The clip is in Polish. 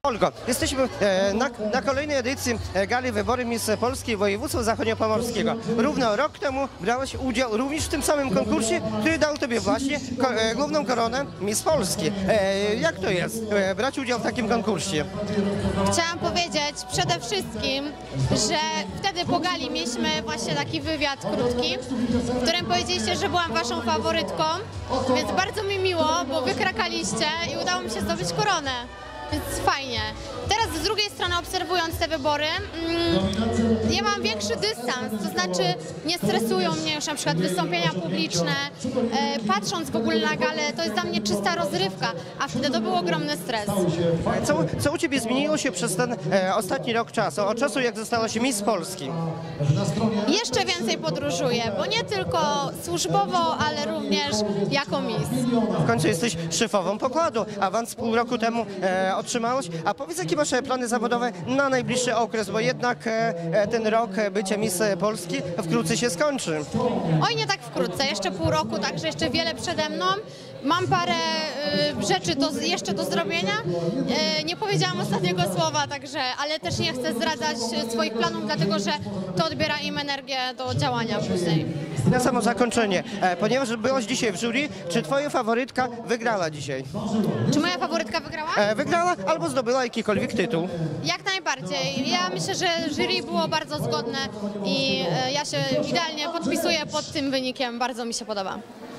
Olgo, jesteśmy na kolejnej edycji gali Wybory Miss Polski Województwa Zachodniopomorskiego. Równo rok temu brałeś udział również w tym samym konkursie, który dał tobie właśnie główną koronę Miss Polski. Jak to jest brać udział w takim konkursie? Chciałam powiedzieć przede wszystkim, że wtedy po gali mieliśmy właśnie taki wywiad krótki, w którym powiedzieliście, że byłam waszą faworytką, więc bardzo mi miło, bo wykrakaliście i udało mi się zdobyć koronę. Więc fajnie. Teraz z drugiej strony obserwując te wybory, ja mam większy dystans, to znaczy nie stresują mnie już na przykład wystąpienia publiczne, patrząc w ogóle na galę, to jest dla mnie czysta rozrywka, a wtedy to był ogromny stres. Co u ciebie zmieniło się przez ten ostatni rok czasu, od czasu jak zostałaś Miss Polski? Jeszcze więcej podróżuję, bo nie tylko służbowo, ale również jako Miss. W końcu jesteś szefową pokładu, awans pół roku temu otrzymałeś, a powiedz, jakie masz plany zawodowe na najbliższy okres, bo jednak ten rok bycia Miss Polski wkrótce się skończy. Oj, nie tak wkrótce, jeszcze pół roku, także jeszcze wiele przede mną. Mam parę rzeczy jeszcze do zrobienia. Nie powiedziałam ostatniego słowa, także, ale też nie chcę zdradzać swoich planów, dlatego że to odbiera im energię do działania później. Na samo zakończenie, ponieważ byłaś dzisiaj w jury, czy twoja faworytka wygrała dzisiaj? Czy moja faworytka wygrała? Wygrała albo zdobyła jakikolwiek tytuł? Jak najbardziej. Ja myślę, że jury było bardzo zgodne i ja się idealnie podpisuję pod tym wynikiem. Bardzo mi się podoba.